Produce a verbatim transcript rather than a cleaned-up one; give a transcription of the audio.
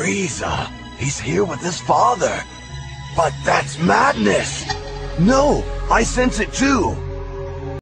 Frieza, he's here with his father. But that's madness! No, I sense it too.